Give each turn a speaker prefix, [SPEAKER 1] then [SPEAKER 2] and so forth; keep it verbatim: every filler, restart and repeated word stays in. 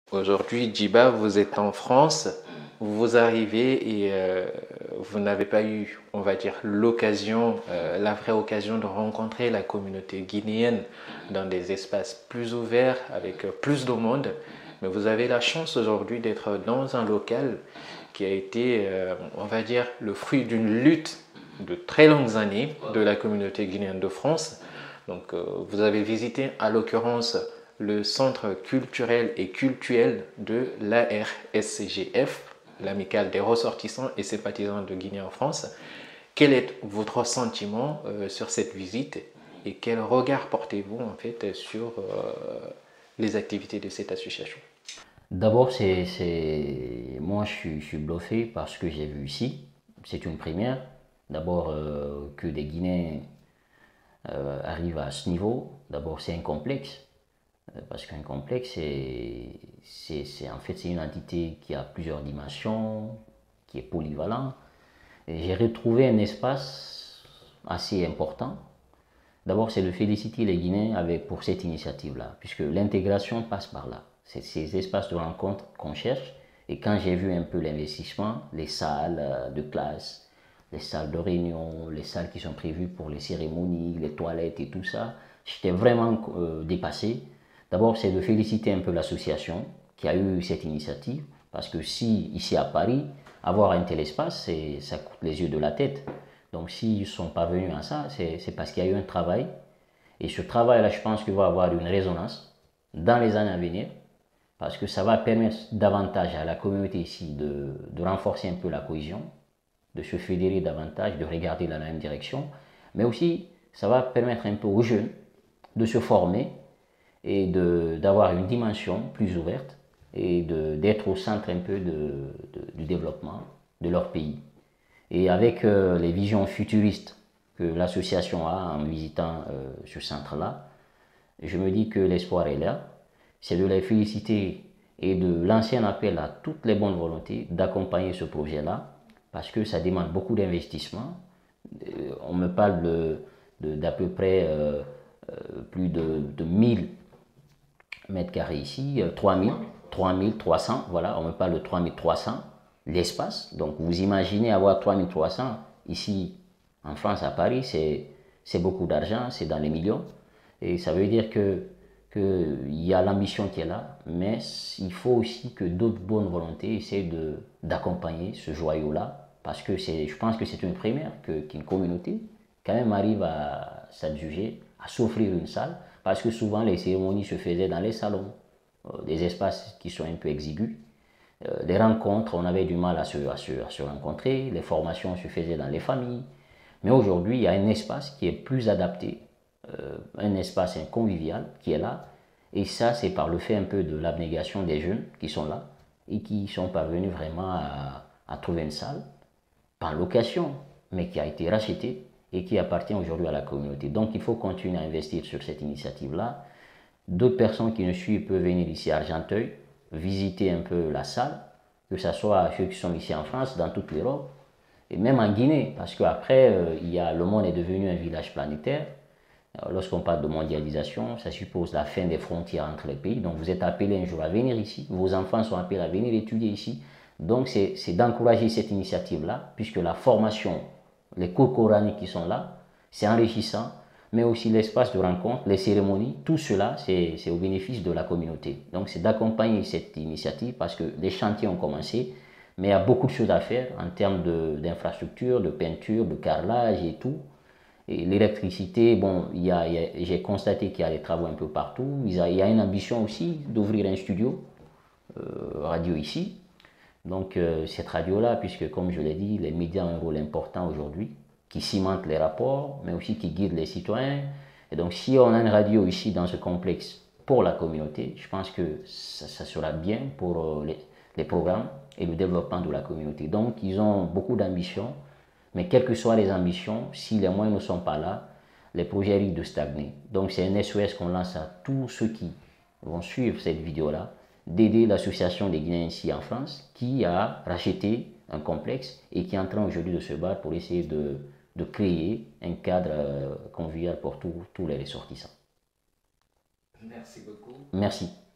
[SPEAKER 1] Aujourd'hui, Djiba, vous êtes en France, vous arrivez et euh, vous n'avez pas eu, on va dire, l'occasion, euh, la vraie occasion de rencontrer la communauté guinéenne dans des espaces plus ouverts, avec euh, plus de monde. Mais vous avez la chance aujourd'hui d'être dans un local qui a été, euh, on va dire, le fruit d'une lutte de très longues années de la communauté guinéenne de France. Donc, euh, vous avez visité, à l'occurrence, le centre culturel et cultuel de l'A R S G F, l'amicale des ressortissants et sympathisants de Guinée en France. Quel est votre sentiment euh, sur cette visite et quel regard portez-vous en fait sur euh, les activités de cette association?
[SPEAKER 2] D'abord, c'est, c'est... moi je suis, je suis bluffé par ce que j'ai vu ici. C'est une première. D'abord, euh, que des Guinéens euh, arrivent à ce niveau. D'abord, c'est un complexe. Euh, Parce qu'un complexe, c'est, c'est, c'est- en fait, c'est une entité qui a plusieurs dimensions, qui est polyvalent. Et j'ai retrouvé un espace assez important. D'abord, c'est de féliciter les Guinéens avec, pour cette initiative-là, puisque l'intégration passe par là. C'est ces espaces de rencontre qu'on cherche. Et quand j'ai vu un peu l'investissement, les salles euh, de classe, les salles de réunion, les salles qui sont prévues pour les cérémonies, les toilettes et tout ça, j'étais vraiment euh, dépassé. D'abord, c'est de féliciter un peu l'association qui a eu cette initiative, parce que si, ici à Paris, avoir un tel espace, ça coûte les yeux de la tête. Donc s'ils sont parvenus à ça, c'est parce qu'il y a eu un travail. Et ce travail-là, je pense qu'il va avoir une résonance dans les années à venir, parce que ça va permettre davantage à la communauté ici de, de renforcer un peu la cohésion, de se fédérer davantage, de regarder dans la même direction, mais aussi ça va permettre un peu aux jeunes de se former et d'avoir une dimension plus ouverte et d'être au centre un peu de, de, du développement de leur pays. Et avec euh, les visions futuristes que l'association a en visitant euh, ce centre-là, je me dis que l'espoir est là. C'est de les féliciter et de lancer un appel à toutes les bonnes volontés d'accompagner ce projet-là, parce que ça demande beaucoup d'investissement. Euh, on me parle de, de- d'à peu près euh, euh, plus de, de mille mètres carrés ici, euh, trois mille, trois mille trois cents, voilà, on me parle de trois mille trois cents, l'espace. Donc vous imaginez avoir trois mille trois cents ici en France, à Paris, c'est c'est beaucoup d'argent, c'est dans les millions. Et ça veut dire que qu'il y a l'ambition qui est là, mais il faut aussi que d'autres bonnes volontés essaient de, d'accompagner ce joyau-là, parce que c'est, je pense que c'est une première que, qu'une communauté quand même arrive à s'adjuger, à s'offrir une salle, parce que souvent les cérémonies se faisaient dans les salons, euh, des espaces qui sont un peu exigus. Euh, les rencontres, on avait du mal à se, à, se, à se rencontrer, les formations se faisaient dans les familles. Mais aujourd'hui, il y a un espace qui est plus adapté, euh, un espace convivial qui est là. Et ça, c'est par le fait un peu de l'abnégation des jeunes qui sont là et qui sont parvenus vraiment à, à trouver une salle, pas en location, mais qui a été rachetée et qui appartient aujourd'hui à la communauté. Donc il faut continuer à investir sur cette initiative-là. D'autres personnes qui nous suivent peuvent venir ici à Argenteuil, visiter un peu la salle, que ce soit ceux qui sont ici en France, dans toute l'Europe, et même en Guinée, parce qu'après, euh, il y a, le monde est devenu un village planétaire. Lorsqu'on parle de mondialisation, ça suppose la fin des frontières entre les pays. Donc vous êtes appelé un jour à venir ici, vos enfants sont appelés à venir étudier ici. Donc c'est d'encourager cette initiative-là, puisque la formation, les cours coraniques qui sont là, c'est enrichissant, mais aussi l'espace de rencontre, les cérémonies, tout cela, c'est au bénéfice de la communauté. Donc c'est d'accompagner cette initiative parce que les chantiers ont commencé, mais il y a beaucoup de choses à faire en termes d'infrastructures, de, de peinture, de carrelage et tout. Et l'électricité, bon, il y a, il y a, j'ai constaté qu'il y a des travaux un peu partout. Il y a, il y a une ambition aussi d'ouvrir un studio euh, radio ici. Donc euh, cette radio-là, puisque comme je l'ai dit, les médias ont un rôle important aujourd'hui, qui cimentent les rapports, mais aussi qui guident les citoyens. Et donc si on a une radio ici dans ce complexe pour la communauté, je pense que ça, ça sera bien pour euh, les, les programmes et le développement de la communauté. Donc ils ont beaucoup d'ambition, mais quelles que soient les ambitions, si les moyens ne sont pas là, les projets risquent de stagner. Donc c'est un S O S qu'on lance à tous ceux qui vont suivre cette vidéo-là, d'aider l'association des Guinéens ici en France, qui a racheté un complexe et qui est en train aujourd'hui de se battre pour essayer de, de créer un cadre euh, convivial pour tous tous les ressortissants.
[SPEAKER 1] Merci beaucoup.
[SPEAKER 2] Merci.